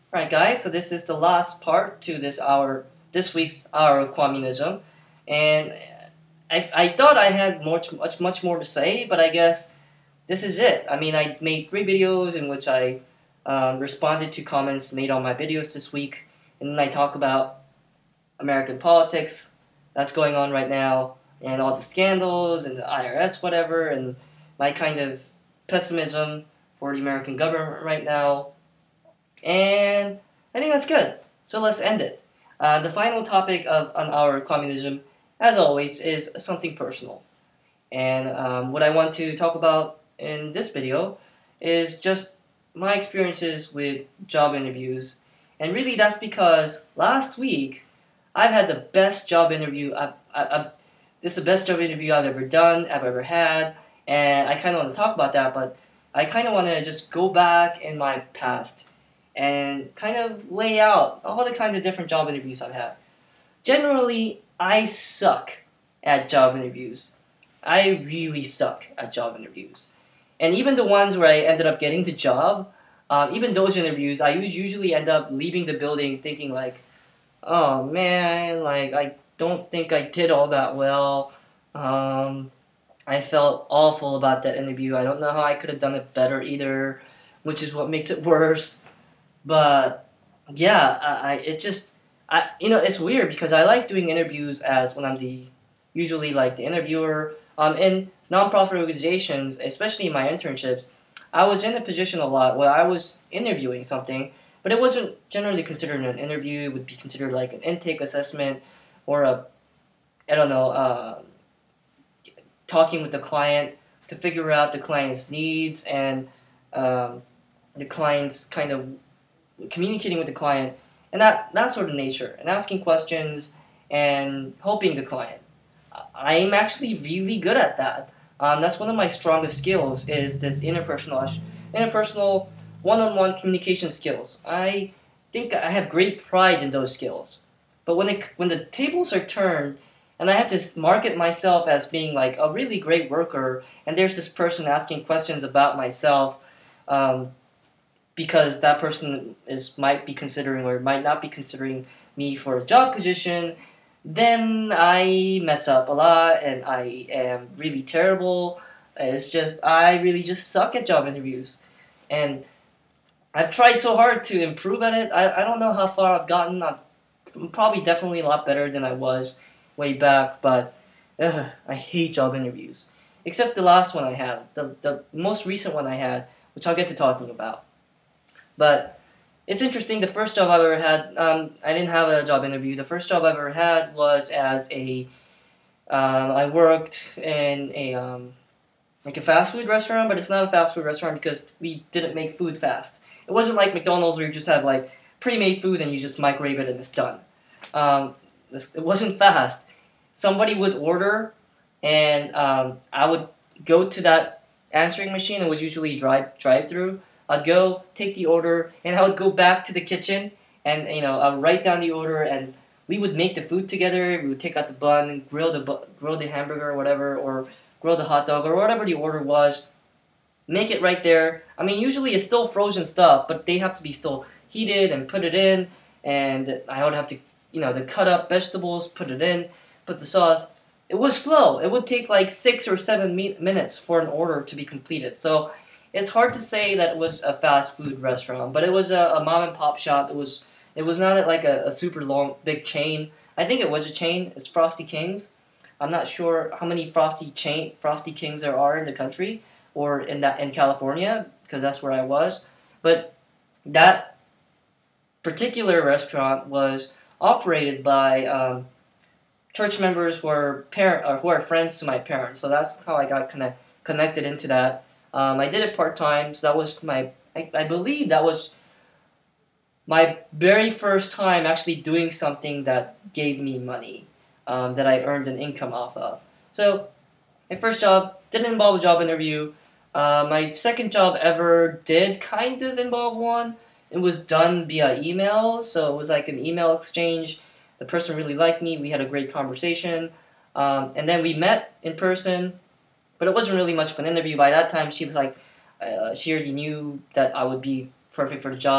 Alright guys, so this is the last part to this week's hour of Kwonmunism, and I thought I had much more to say, but I guess this is it. I mean, I made 3 videos in which I responded to comments made on my videos this week, and then I talk about American politics that's going on right now, and all the scandals and the IRS whatever, and my kind of pessimism for the American government right now. And I think that's good. So let's end it. The final topic of on our communism, as always, is something personal. And what I want to talk about in this video is just my experiences with job interviews. And really that's because last week I've had the best job interview this is the best job interview I've ever done, I've ever had, and I kind of want to talk about that, but I kind of want to just go back in my past and kind of lay out all the kinds of different job interviews I've had. Generally, I suck at job interviews. I really suck at job interviews. And even the ones where I ended up getting the job, even those interviews, I usually end up leaving the building thinking like, oh man, like I don't think I did all that well. I felt awful about that interview. I don't know how I could have done it better either, which is what makes it worse. But yeah, it's weird because I like doing interviews as when I'm usually like the interviewer. In nonprofit organizations, especially in my internships, I was in a position a lot where I was interviewing something, but it wasn't generally considered an interview. It would be considered like an intake assessment or I don't know, talking with the client to figure out the client's needs and the client's kind of communicating with the client and that sort of nature and asking questions and helping the client. I'm actually really good at that. That's one of my strongest skills is this interpersonal one-on-one communication skills. I think I have great pride in those skills. But when the tables are turned and I have to market myself as being like a really great worker and there's this person asking questions about myself, because that person might be considering or might not be considering me for a job position, then I mess up a lot and I am really terrible. It's just I really just suck at job interviews, and I've tried so hard to improve at it. I don't know how far I've gotten. I'm probably definitely a lot better than I was way back, but I hate job interviews. Except the last one I had, the most recent one I had, which I'll get to talking about. But it's interesting. The first job I've ever had, I didn't have a job interview. The first job I've ever had was as I worked in like a fast food restaurant, but it's not a fast food restaurant because we didn't make food fast. It wasn't like McDonald's where you just have like pre-made food and you just microwave it and it's done. It wasn't fast. Somebody would order, and I would go to that answering machine. It was usually drive-through. I'd go take the order, and I would go back to the kitchen, and I'd write down the order, and we would make the food together. We would take out the bun, grill the hamburger or whatever, or grill the hot dog or whatever the order was. Make it right there. I mean, usually it's still frozen stuff, but they have to be still heated and put it in, and I would have to, to cut up vegetables, put it in, put the sauce. It was slow. It would take like 6 or 7 minutes for an order to be completed. So it's hard to say that it was a fast food restaurant, but it was a mom and pop shop. It was not like a super long big chain. I think it was a chain. It's Frosty King's. I'm not sure how many Frosty Kings there are in the country or in California, because that's where I was. But that particular restaurant was operated by church members who are friends to my parents. So that's how I got connected into that. I did it part-time, so that was I believe that was my very first time actually doing something that gave me money, that I earned an income off of. So my first job didn't involve a job interview. My second job ever did kind of involve one. It was done via email, so it was like an email exchange. The person really liked me. We had a great conversation, and then we met in person. But it wasn't really much of an interview. By that time, she was like, she already knew that I would be perfect for the job.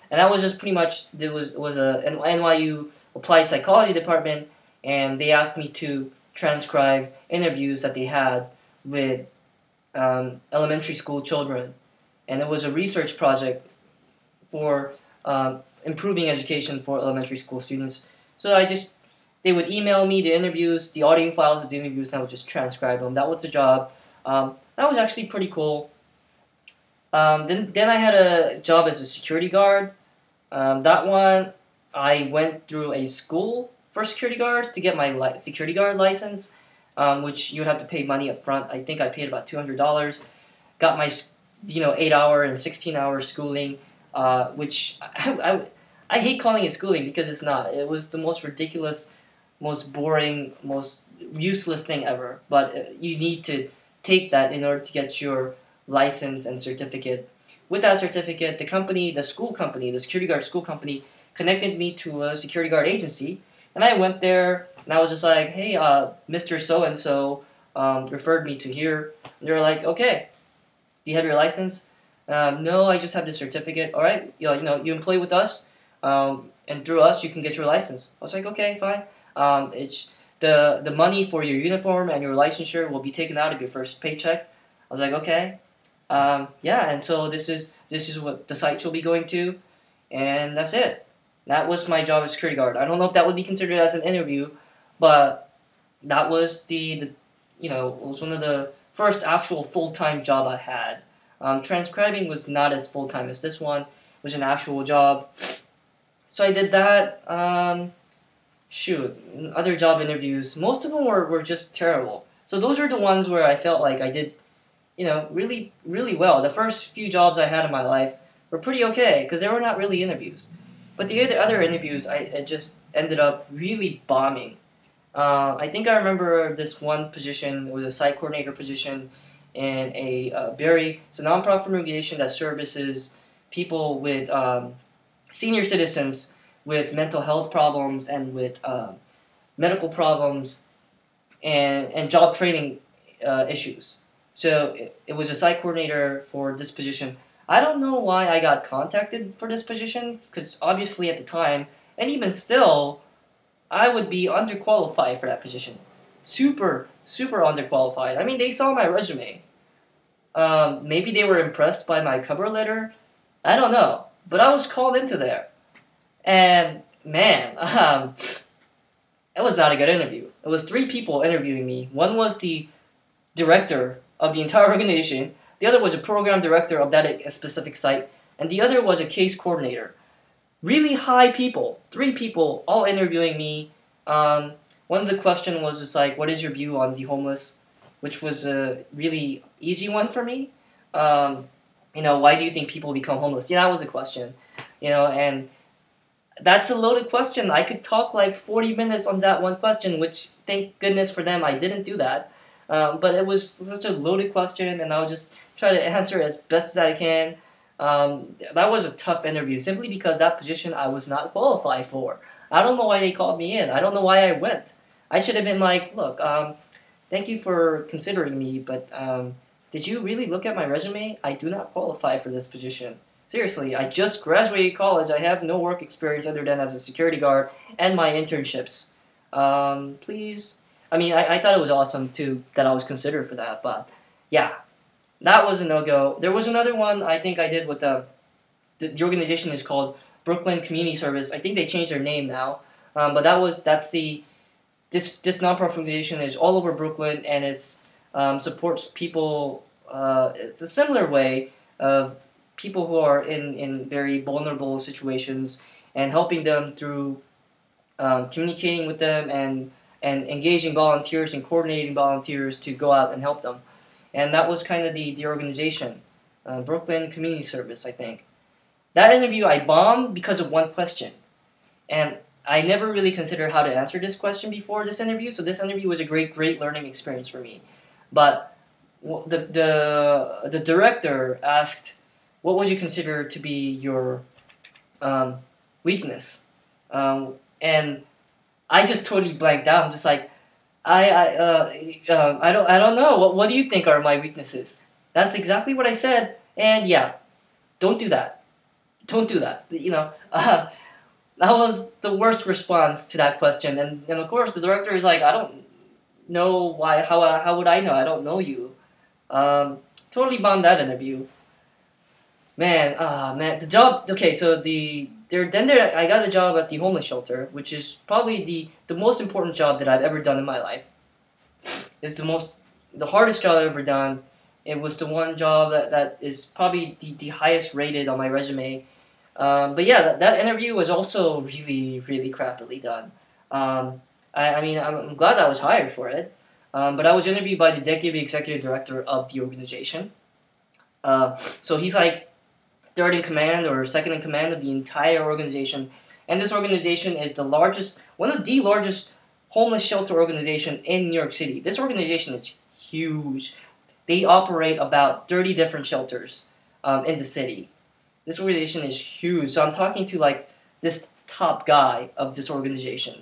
and that was just pretty much there was an NYU applied psychology department, and they asked me to transcribe interviews that they had with elementary school children, and it was a research project for improving education for elementary school students. So they would email me the interviews, the audio files of the interviews, and I would just transcribe them. That was the job. That was actually pretty cool. Then I had a job as a security guard. That one, I went through a school for security guards to get my security guard license, which you would have to pay money up front. I think I paid about $200. Got my 8-hour and 16-hour schooling, which I hate calling it schooling because it's not. It was the most ridiculous, most boring, most useless thing ever. But you need to take that in order to get your license and certificate. With that certificate, the security guard school company, connected me to a security guard agency, and I went there, and I was just like, hey, Mr. So-and-so referred me to here. And they were like, okay, do you have your license? No, I just have the certificate. All right, you employ with us, and through us, you can get your license. I was like, okay, fine. It's the money for your uniform and your licensure will be taken out of your first paycheck. I was like, okay. Yeah, and so this is what the site you'll be going to, and that's it. That was my job as security guard. I don't know if that would be considered as an interview, but that was it was one of the first actual full-time job I had. Transcribing was not as full-time as this one. It was an actual job. So I did that. Other job interviews, most of them were just terrible. So those are the ones where I felt like I did really, really well. The first few jobs I had in my life were pretty okay because they were not really interviews. But the other interviews, I just ended up really bombing. I think I remember this one position. It was a site coordinator position in it's a nonprofit organization that services people with senior citizens with mental health problems and with medical problems and job training issues. So it was a site coordinator for this position. I don't know why I got contacted for this position, because obviously at the time, and even still, I would be underqualified for that position. Super, super underqualified. I mean, they saw my resume. Maybe they were impressed by my cover letter. I don't know. But I was called into there. And, man, it was not a good interview. It was 3 people interviewing me. One was the director of the entire organization, the other was a program director of that specific site, and the other was a case coordinator. Really high people, 3 people, all interviewing me. One of the questions was just like, what is your view on the homeless? Which was a really easy one for me. Why do you think people become homeless? Yeah, that was a question. And that's a loaded question. I could talk like 40 minutes on that one question, which thank goodness for them I didn't do that. But it was such a loaded question, and I'll just try to answer it as best as I can. That was a tough interview, simply because that position I was not qualified for. I don't know why they called me in. I don't know why I went. I should have been like, look, thank you for considering me, but did you really look at my resume? I do not qualify for this position. Seriously, I just graduated college. I have no work experience other than as a security guard and my internships. Please. I mean, I thought it was awesome, too, that I was considered for that, but, yeah, that was a no-go. There was another one I think I did with the organization is called Brooklyn Community Service. I think they changed their name now, but this nonprofit organization is all over Brooklyn, and it supports people, it's a similar way of people who are in very vulnerable situations and helping them through communicating with them and engaging volunteers and coordinating volunteers to go out and help them. And that was kind of the organization, Brooklyn Community Service, I think. That interview I bombed because of one question. And I never really considered how to answer this question before this interview, so this interview was a great learning experience for me. But the director asked, what would you consider to be your weakness? And I just totally blanked out. I'm just like, I don't know. What do you think are my weaknesses? That's exactly what I said. And yeah, don't do that. Don't do that. That was the worst response to that question. And of course, the director is like, I don't know why. How would I know? I don't know you. Totally bombed that interview. Man, the job. Okay, so I got a job at the homeless shelter, which is probably the most important job that I've ever done in my life. It's the hardest job I've ever done. It was the one job that is probably the highest rated on my resume. But yeah, that interview was also really, really crappily done. I mean, I'm glad I was hired for it. But I was interviewed by the deputy executive director of the organization. So he's like third in command or second in command of the entire organization. And this organization is one of the largest homeless shelter organization in New York City. This organization is huge. They operate about 30 different shelters in the city. This organization is huge. So I'm talking to like this top guy of this organization.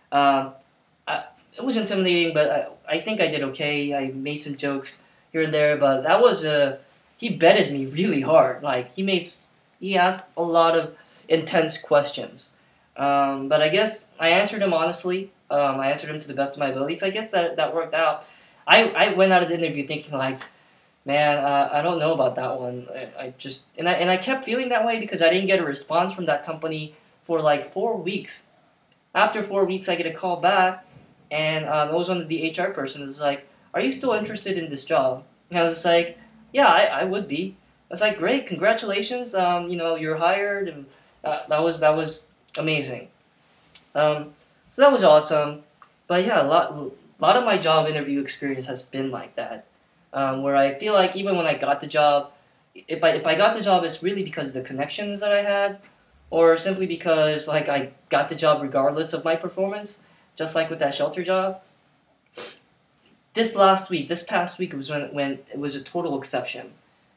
It was intimidating, but I think I did okay. I made some jokes here and there, but that was he betted me really hard. Like he asked a lot of intense questions. But I guess I answered him honestly. I answered him to the best of my ability. So I guess that worked out. I went out of the interview thinking like, man, I don't know about that one. I kept feeling that way because I didn't get a response from that company for like 4 weeks. After 4 weeks, I get a call back, and it was one of the HR person. It's like, are you still interested in this job? And I was just like, yeah, I would be. I was like, great, congratulations. You're hired, and that was amazing. So that was awesome. But yeah, a lot of my job interview experience has been like that, where I feel like even when I got the job, if I got the job, it's really because of the connections that I had, or simply because like I got the job regardless of my performance, just like with that shelter job. This past week was when it was a total exception.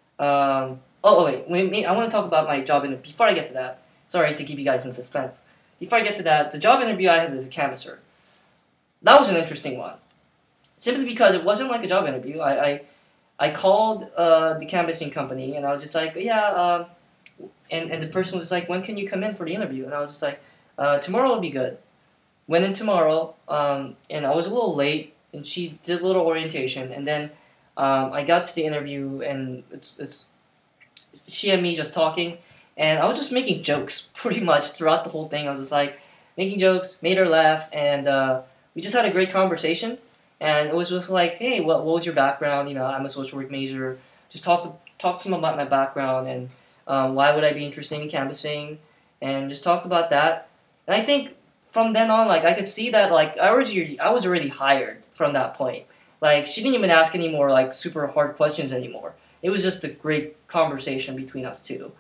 Wait, I want to talk about my job interview. Before I get to that, sorry to keep you guys in suspense. Before I get to that, the job interview I had as a canvasser, that was an interesting one. Simply because it wasn't like a job interview. I called the canvassing company and I was just like, yeah, and the person was like, when can you come in for the interview? And I was just like, tomorrow will be good. Went in tomorrow, and I was a little late, and she did a little orientation, and then I got to the interview, and it's she and me just talking, and I was just making jokes pretty much throughout the whole thing. I was just like making jokes, made her laugh, and we just had a great conversation. And it was just like, hey, what was your background? I'm a social work major. Just talk to them about my background and why would I be interested in canvassing, and just talked about that. And I think from then on, like I could see that like I was already hired from that point. Like she didn't even ask any more like super hard questions anymore. It was just a great conversation between us two.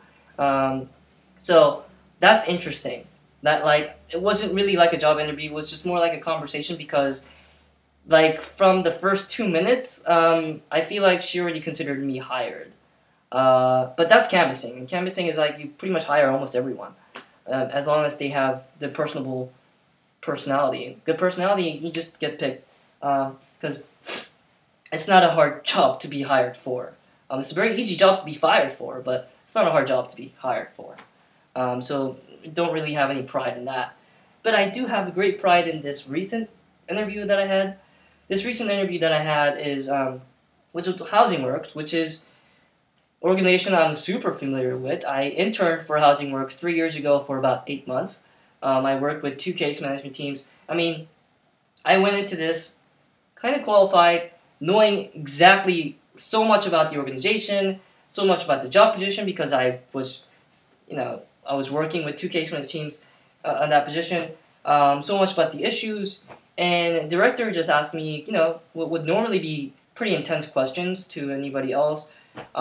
So that's interesting. That like it wasn't really like a job interview. It was just more like a conversation because like from the first 2 minutes, I feel like she already considered me hired. But that's canvassing. And canvassing is like you pretty much hire almost everyone, as long as they have the personable personality. Good personality, you just get picked. Because it's not a hard job to be hired for. It's a very easy job to be fired for, but it's not a hard job to be hired for. So don't really have any pride in that. But I do have great pride in this recent interview that I had. This recent interview that I had was with Housing Works, which is an organization I'm super familiar with. I interned for Housing Works 3 years ago for about 8 months. I worked with 2 case management teams. I mean, I went into this kind of qualified, knowing exactly so much about the organization, so much about the job position because I was working with 2 case management teams on that position. So much about the issues, and the director just asked me, what would normally be pretty intense questions to anybody else.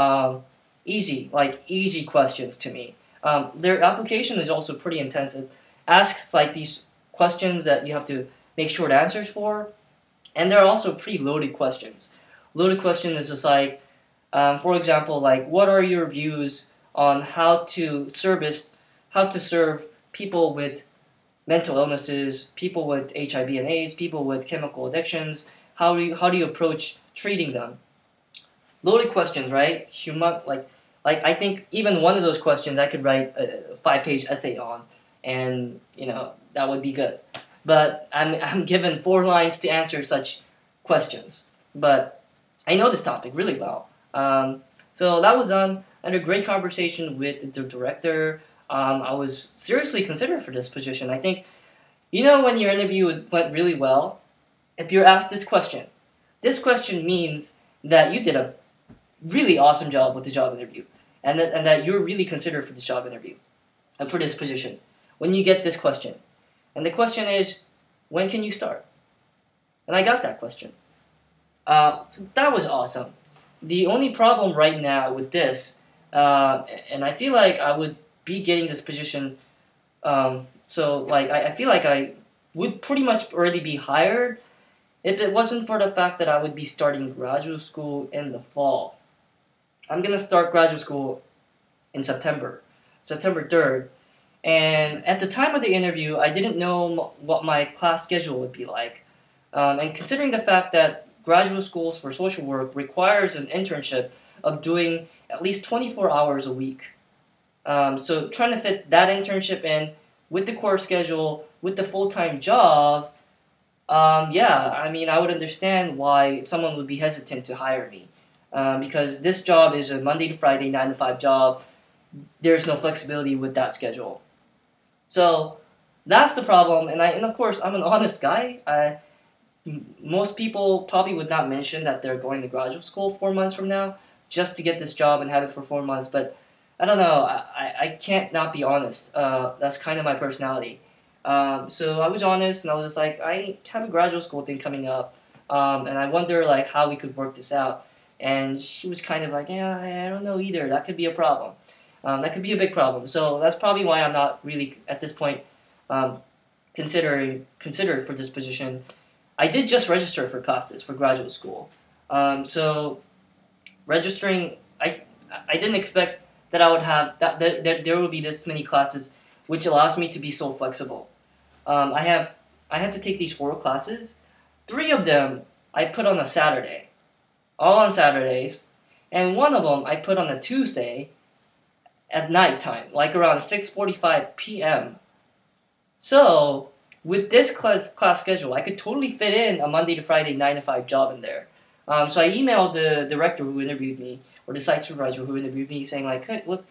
Easy questions to me. Their application is also pretty intense. It asks like these questions that you have to make short answers for, and they're also pretty loaded questions. Loaded question is just like, for example, like what are your views on how to serve people with mental illnesses, people with HIV and AIDS, people with chemical addictions. How do you approach treating them? Loaded questions, right? Like, I think even one of those questions I could write a 5-page essay on, and that would be good. But I'm given 4 lines to answer such questions. But I know this topic really well. So that was I had a great conversation with the director. I was seriously considered for this position. I think, when your interview went really well, if you're asked this question means that you did a really awesome job with the job interview, and that you're really considered for this job interview, and for this position. When you get this question, and the question is, when can you start? And I got that question. So that was awesome. The only problem right now with this, and I feel like I would be getting this position, so like I feel like I would pretty much already be hired if it wasn't for the fact that I would be starting graduate school in the fall. I'm gonna start graduate school in September 3rd, and at the time of the interview, I didn't know what my class schedule would be like. And considering the fact that graduate schools for social work requires an internship of doing at least 24 hours a week. So trying to fit that internship in with the course schedule, with the full-time job, I would understand why someone would be hesitant to hire me. Because this job is a Monday to Friday, 9 to 5 job. There's no flexibility with that schedule. So that's the problem, and of course, I'm an honest guy. Most people probably would not mention that they're going to graduate school 4 months from now just to get this job and have it for 4 months, but I don't know, I can't not be honest. That's kind of my personality. So I was honest, and I was just like, I have a graduate school thing coming up, and I wonder like how we could work this out. And she was kind of like, yeah, I don't know either. That could be a problem. That could be a big problem. So that's probably why I'm not really at this point considered for this position. I did just register for classes for graduate school. So registering, I didn't expect that I would have that there would be this many classes, which allows me to be so flexible. I have to take these 4 classes. 3 of them I put on a Saturday, all on Saturdays, and one of them I put on a Tuesday at nighttime, like around 6:45 p.m. So with this class schedule, I could totally fit in a Monday to Friday 9 to 5 job in there. So I emailed the director who interviewed me, or the site supervisor who interviewed me, saying like, hey, look,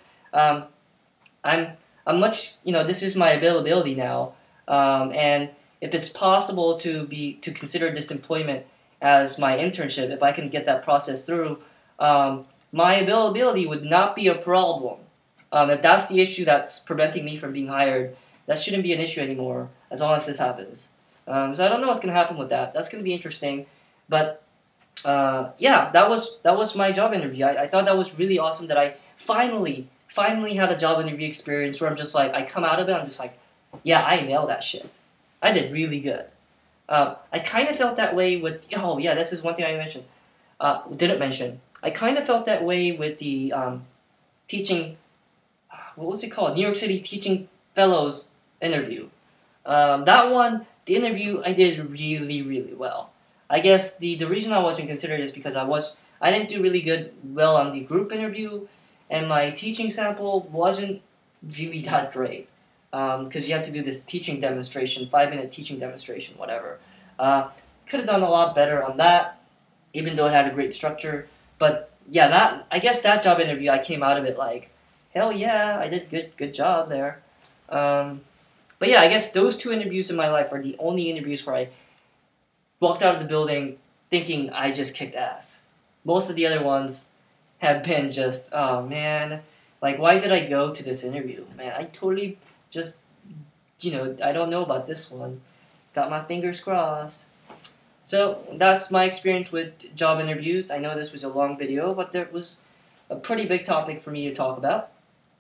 I'm much, this is my availability now, and if it's possible to consider this employment as my internship, if I can get that process through, my availability would not be a problem. If that's the issue that's preventing me from being hired, that shouldn't be an issue anymore, as long as this happens. So I don't know what's going to happen with that. That's going to be interesting. But, yeah, that was my job interview. I thought that was really awesome that I finally had a job interview experience where I'm just like, I come out of it, I'm just like, yeah, I nailed that shit. I did really good. I kind of felt that way with, oh yeah, this is one thing I didn't mention. I kind of felt that way with the teaching, what was it called? New York City Teaching Fellows interview. That one, the interview, I did really, really well. I guess the reason I wasn't considered is because I didn't do really well on the group interview, and my teaching sample wasn't really that great. Because you have to do this teaching demonstration, 5-minute teaching demonstration, whatever. Could have done a lot better on that, even though it had a great structure. But yeah, I guess that job interview, I came out of it like, hell yeah, I did good job there. But yeah, I guess those 2 interviews in my life are the only interviews where I walked out of the building thinking I just kicked ass. Most of the other ones have been just, oh man, like why did I go to this interview? Man, I totally just, I don't know about this one. Got my fingers crossed. So that's my experience with job interviews. I know this was a long video, but there was a pretty big topic for me to talk about.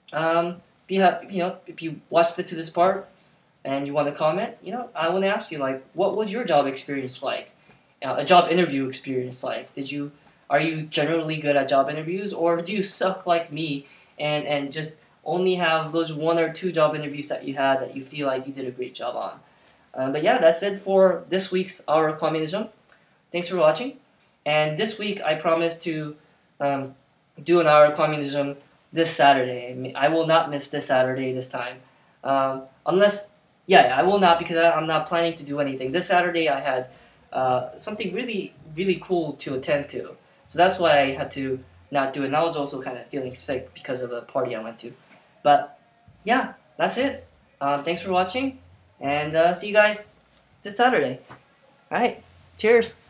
If you watched it to this part and you want to comment, I want to ask you, like, what was your job experience like? A job interview experience like? Are you generally good at job interviews, or do you suck like me and just only have those 1 or 2 job interviews that you had that you feel like you did a great job on? But yeah, that's it for this week's Our Kwonmunism. Thanks for watching. And this week I promise to do an Our Kwonmunism this Saturday. I will not miss this Saturday this time. Unless, yeah, I will not because I'm not planning to do anything. This Saturday I had something really, really cool to attend to. So that's why I had to not do it. And I was also kind of feeling sick because of a party I went to. But yeah, that's it. Thanks for watching, and see you guys this Saturday. All right, cheers.